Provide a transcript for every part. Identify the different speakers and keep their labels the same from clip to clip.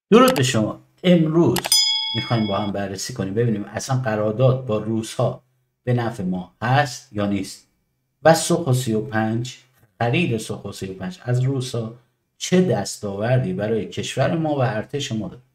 Speaker 1: درود به شما. امروز میخوایم با هم بررسی کنیم ببینیم اصلا قرارداد با روس ها به نفع ما هست یا نیست و سوخو 35 خرید سوخو 35 از روس ها چه دستاوردی برای کشور ما و ارتش ما داره.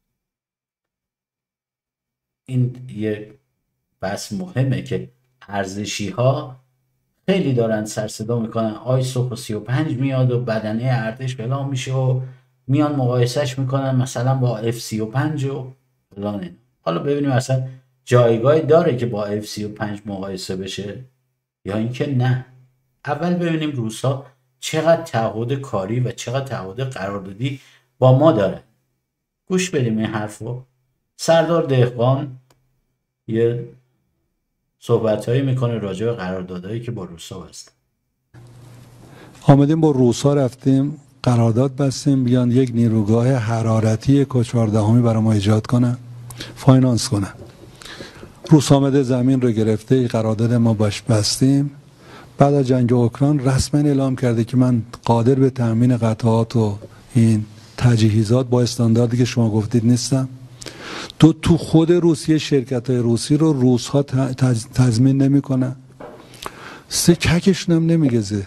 Speaker 1: این یه بحث مهمه که ارزشی ها خیلی دارن سر صدا میکنن آی سوخو 35 میاد و بدنه ارتش فلان میشه و میان مقایسهش میکنن مثلا با اف 35 و فلان اینا. حالا ببینیم اصلا جایگاهی داره که با اف 35 مقایسه بشه یا اینکه نه. اول ببینیم روسا چقدر تعهد کاری و چقدر تعهد قراردادی با ما داره. گوش بدیم این حرفو. سردار دهقان یه صحبتهایی میکنه راجع به قراردادهایی که با روسا بسته.
Speaker 2: آمدیم با روسا رفتیم قرارداد بستیم بیان یک نیروگاه حرارتی کوچ 14 برای ما ایجاد کنن، فاینانس کنن. روس آمده زمین رو گرفته، قرارداد ما باش بستیم. بعد از جنگ اوکراین رسما اعلام کرده که من قادر به تامین قطعات و این تجهیزات با استانداردی که شما گفتید نیستم. تو خود روسیه شرکت های روسی رو روس ها تضمین نمیکنن، سه ککشون هم نمیگزه.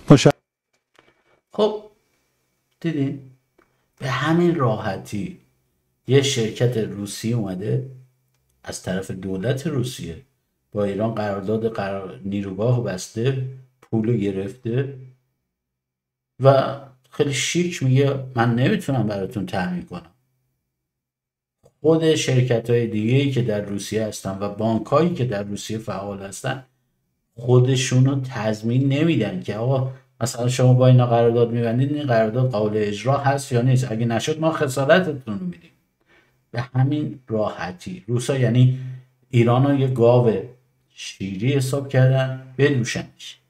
Speaker 1: خب دیدین به همین راحتی یه شرکت روسی اومده از طرف دولت روسیه با ایران قرارداد نیروگاه بسته، پول گرفته و خیلی شیک میگه من نمیتونم براتون تامین کنم. خود شرکت های دیگه‌ای که در روسیه هستن و بانک هایی که در روسیه فعال هستن خودشونو تضمین نمیدن که آقا مثلا شما با اینا قرارداد میبندید، این قرارداد قابل اجرا هست یا نیست، اگه نشد ما خسارتتون رو میدیم. به همین راحتی روسا یعنی ایران رو یه گاو شیری حساب کردن بدوشنش.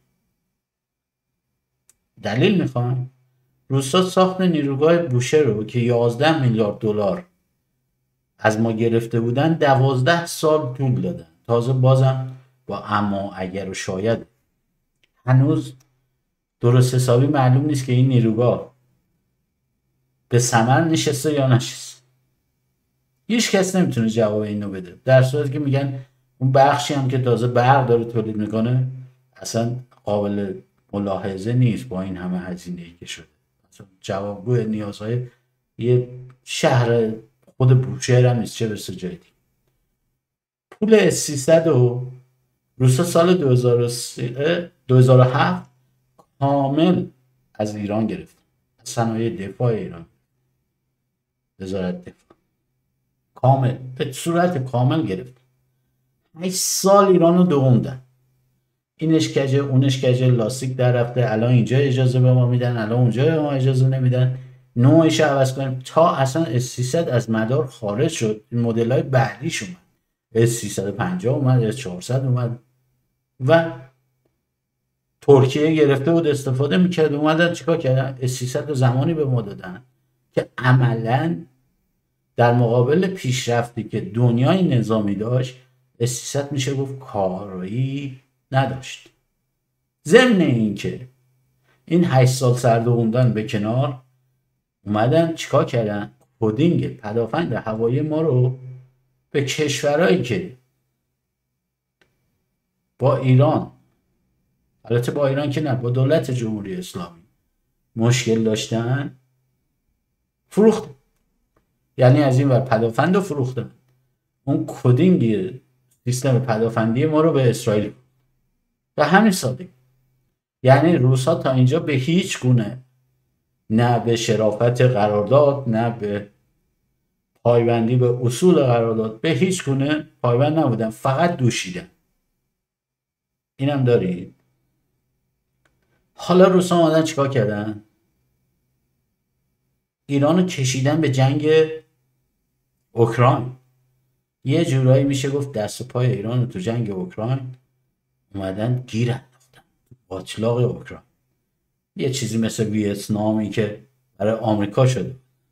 Speaker 1: دلیل میخوان روسا ساخت نیروگاه بوشهر رو که 11 میلیارد دلار از ما گرفته بودن 12 سال طول دادن. تازه بازم با اما اگر و شاید هنوز درست حسابی معلوم نیست که این نیروگاه به ثمر نشسته یا نشسته. هیچ کس نمیتونه جواب اینو بده، در صورتی که میگن اون بخشی هم که تازه برق داره تولید میکنه اصلا قابل ملاحظه نیست با این همه هزینه‌ای که شده. اصلا جوابگوی نیازهای یه شهر خود بوشهر هم نیست، چه برسه جای دیگه. پول S300 و روسا سال 2007 کامل از ایران گرفت، از صنایع دفاع ایران، وزارت دفاع کامل به صورت کامل گرفت. 8 سال ایران رو دووندن، اینش کجه اونش کجه، لاستیک در رفته، الان اینجا اجازه به ما میدن الان اونجا به ما اجازه نمیدن، نوعش عوض کنیم تا اصلا S300 از مدار خارج شد. این مدل های بعدیش اومد، S350 اومد، S400 اومد و ترکیه گرفته بود استفاده میکرد، اومدن چیکار کردن؟ S300 زمانی به ما دادن که عملا در مقابل پیشرفتی که دنیای نظامی داشت S300 میشه گفت کاری نداشت. ضمن این که این 8 سال سردووندن به کنار، اومدن چیکار کردن؟ کدینگ پدافند هوایی ما رو به کشورهایی که با ایران، البته با ایران که نه، با دولت جمهوری اسلامی مشکل داشتن فروخت. یعنی از این ور پدافند رو فروختن، اون کدینگ سیستم پدافندی ما رو به اسرائیل و همین ساده. یعنی روسا تا اینجا به هیچ گونه نه به شرافت قرارداد نه به پایبندی به اصول قرارداد به هیچ گونه پایبند نبودن، فقط دوشیدن. اینم دارید. حالا روسا اومدن چیکار کردن؟ ایرانو کشیدن به جنگ اوکراین. یه جورایی میشه گفت دست و پای ایران رو تو جنگ اوکراین اومدن گیر انداختن، باطلاق اوکراین. یه چیزی مثل ویتنامی که برای آمریکا شده.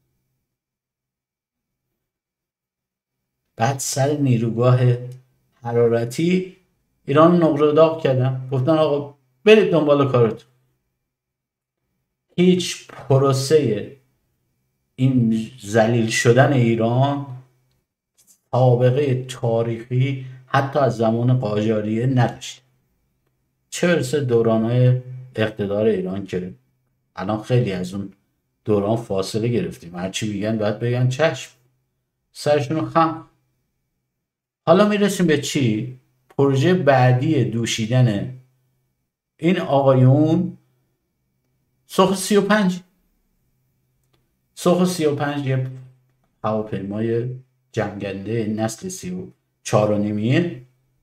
Speaker 1: بعد سر نیروگاه حرارتی ایران نقره داغ کردن، گفتن آقا برید دنبال کارتون. هیچ پروسه این ذلیل شدن ایران سابقه تاریخی حتی از زمان قاجاریه نداشت، چه برسه دورانهای اقتدار ایران که الان خیلی از اون دوران فاصله گرفتیم، هرچی میگن باید بگن چشم، سرشون خم. حالا میرسیم به چی؟ پروژه بعدی دوشیدن این آقایون سوخ 35. سوخ 35 یه هواپیمای جنگنده نسل 34 و نیمیه،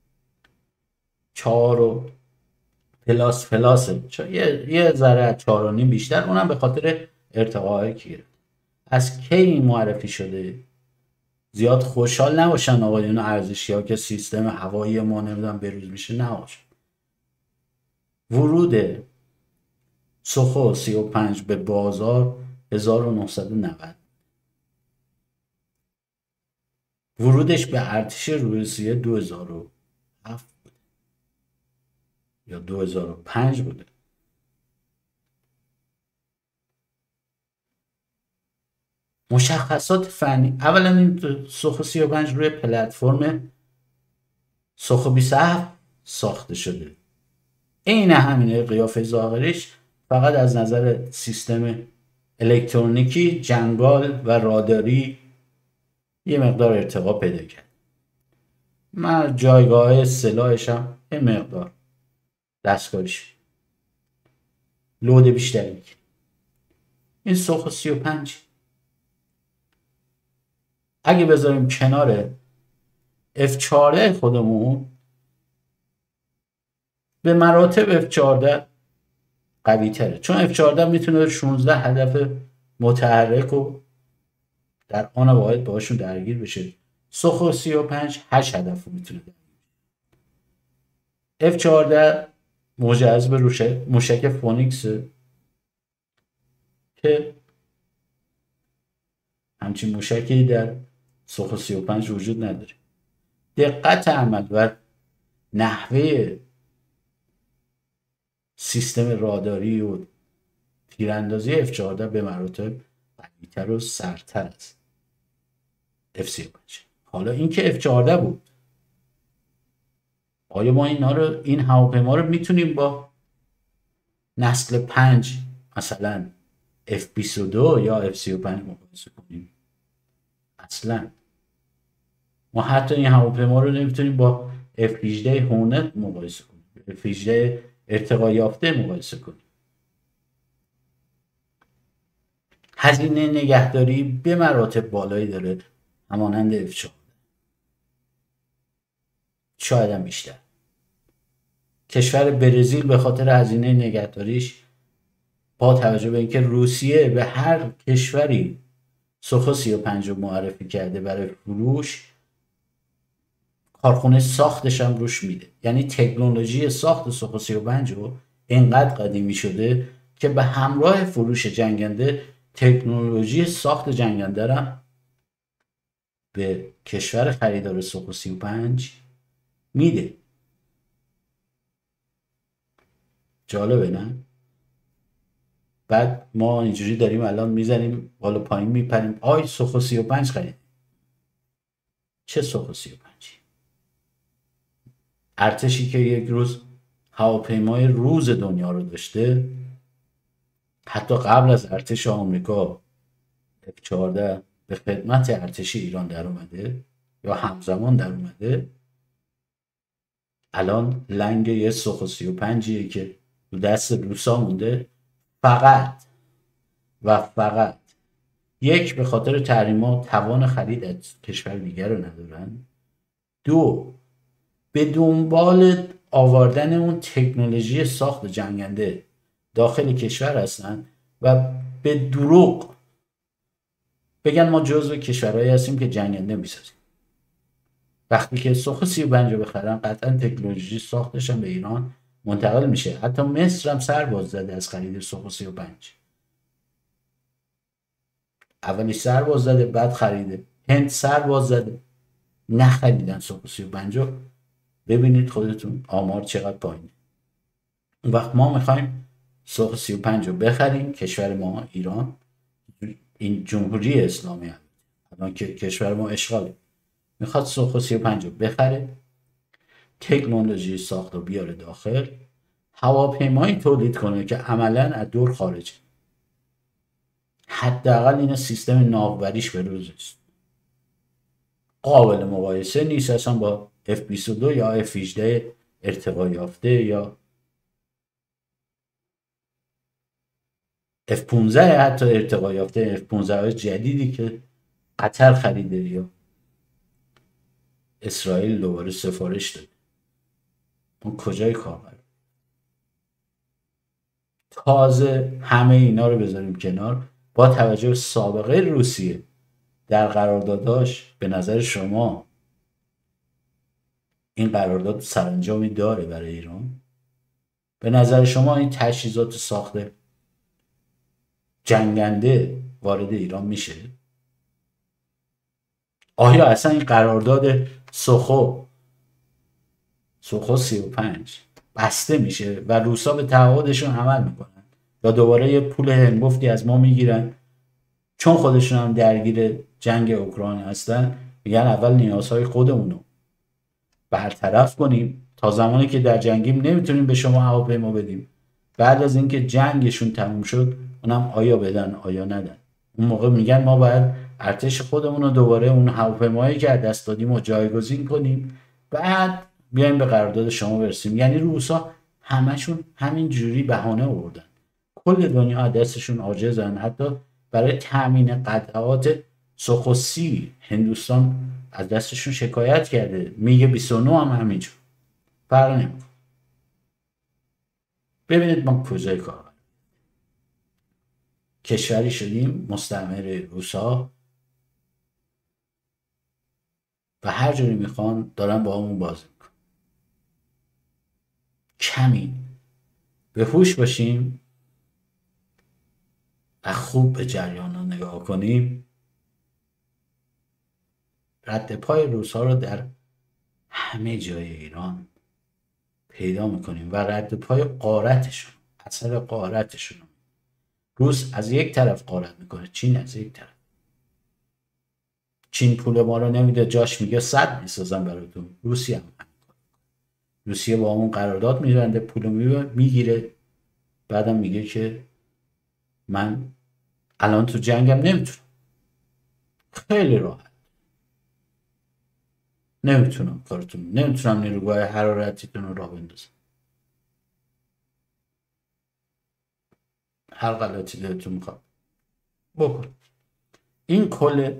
Speaker 1: 4 و پلاسه، یه ذره 4 و نیم بیشتر، اونم به خاطر ارتقاهایی که گرفت. از کی این معرفی شده؟ زیاد خوشحال نباشن آقایون ارزشی ها که سیستم هوایی ما نمیدونم بروز میشه، نباشه. ورود سوخو 35 به بازار 1990، ورودش به ارتش روسیه 2007 بوده یا 2005 بوده. مشخصات فنی، اولا این سوخو 35 روی پلتفرم سوخو 27 ساخته شده، عین همینه قیافه ظاهریش، فقط از نظر سیستم الکترونیکی، جنگال و راداری یه مقدار ارتقا پیدا کرد. من جایگاه سلاحش هم یه مقدار دستکاریش لود بیشتری. این سوخو 35 اگه بذاریم کنار F14 خودمون، به مراتب F14 قوی تره، چون F14 میتونه 16 هدف متحرک و در آن واحد باشون درگیر بشه. سوخو 35 8 هدف میتونه درگیر. F14 مجهز به موشک فونیکس که همچین موشکی در سوخو 35 وجود نداره. دقت عمل و نحوه سیستم راداری و تیراندازی F14 به مراتب قوی‌تر و سرتر است F35. حالا این که F14 بود، آیا ما این هواپیما رو میتونیم با نسل 5 مثلا F22 یا F35 مقایسه کنیم؟ اصلا ما حتی این هواپیما رو نمیتونیم با F18 هورنت مقایسه کنیم، F18 ارتقا یافته مقایسه کنیم. هزینه نگهداری به مراتب بالایی داره، همانند F14، شاید هم بیشتر. کشور برزیل به خاطر هزینه نگهداریش، با توجه به اینکه روسیه به هر کشوری سوخو 35 رو معرفی کرده برای فروش، کارخونه ساختش هم روش میده. یعنی تکنولوژی ساخت سوخو 35 رو اینقدر قدیمی شده که به همراه فروش جنگنده تکنولوژی ساخت جنگنده رو به کشور خریدار سوخو 35 میده. جالبه نه؟ بعد ما اینجوری داریم الان میزنیم بالا پایین میپریم، آی سوخو 35 خرید. چه سوخو 35؟ ارتشی که یک روز هواپیمای روز دنیا رو داشته، حتی قبل از ارتش آمریکا F14 به خدمت ارتش ایران در اومده یا همزمان در اومده، الان لنگ یه سوخو 35 که تو دست روسا مونده. فقط یک، به خاطر تحریما توان خرید از کشور دیگر رو ندارن. دو، به دنبال آوردن اون تکنولوژی ساخت جنگنده داخل کشور هستن و به دروغ بگن ما جزو کشورهایی هستیم که جنگنده میسازیم. وقتی که سوخو 35 رو بخرن، قطعا تکنولوژی ساختش هم به ایران منتقل میشه. حتی مصر هم سر باز زده از خرید سوخو 35. اولی سر باز زده، بعد خریده. هند سر باز زده، نخریدن سوخو 35 رو. ببینید خودتون آمار چقدر پایینه. اون وقت ما میخوایم سوخو 35 رو بخریم، کشور ما ایران این جمهوری اسلامی هم الان که کشور ما اشغاله میخواد سوخو 35 رو بخره، تکنولوژی ساخت و بیاره داخل، هواپیمایی تولید کنه که عملا از دور خارجه، حداقل این سیستم ناوبریش به روز است، قابل مقایسه نیست اصلا با F-22 یا F-18 ارتقا یافته یا F-15 حتی ارتقا یافته، F-15 های جدیدی که قطر خریده یا اسرائیل دوباره سفارش داده. اون کجای کاربر؟ تازه همه اینا رو بذاریم کنار، با توجه به سابقه روسیه در قرارداداش، به نظر شما این قرارداد سرانجامی داره برای ایران؟ به نظر شما این تجهیزات ساخته جنگنده وارد ایران میشه؟ آیا اصلا این قرارداد سوخو 35 بسته میشه و روسا به تعهدشون عمل میکنن یا دوباره یه پول هنگفتی از ما میگیرن چون خودشون هم درگیر جنگ اوکراین هستن، میگن اول نیازهای خودمونو برطرف کنیم، تا زمانی که در جنگیم نمیتونیم به شما هواپیما بدیم، بعد از اینکه جنگشون تموم شد اونم آیا بدن آیا ندن، اون موقع میگن ما باید ارتش خودمون رو دوباره اون هواپیمایی که از دست دادیم رو جایگزین کنیم، بعد بیایم به قرارداد شما برسیم. یعنی روسا همشون همین جوری بهانه آوردن، کل دنیا از دستشون عاجزن، حتی برای تامین قطعات سوخو 30 هندوستان از دستشون شکایت کرده، میگه 29 هم همینجور، فرق نمیکنه. ببینید ما کجای کار کشوری شدیم مستعمره روسا و هر جوری میخوان دارن با همون بازی میکنن. کمی به هوش باشیم و خوب به جریان رو نگاه کنیم، رد پای روسا رو در همه جای ایران پیدا میکنیم و رد پای غارتشون، اثر غارتشون. روس از یک طرف غارت میکنه، چین از یک طرف. چین پول ما رو نمیده، جاش میگه 100 میسازم براتون. روسیه هم روسیه با همون قرارداد میبنده، پول میگیره، بعدم میگه که من الان تو جنگم نمیتونم، خیلی راحت نمیتونم کارتون، نمیتونم نیروگاه حرارتیتون رو راه بندازم، هر غلطی دلتون میخواد بکن. این کل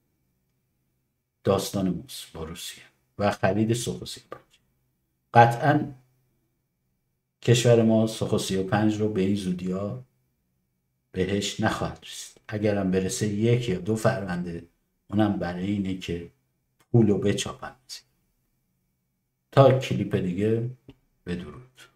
Speaker 1: داستان ماست با روسیه و خرید سوخو 35. قطعا کشور ما سوخو 35 رو به این زودی ها بهش نخواهد رسید، اگرم برسه 1 یا 2 فرمنده، اونم برای اینه که پول رو بچاپن. تا کلیپ دیگه، بدرود.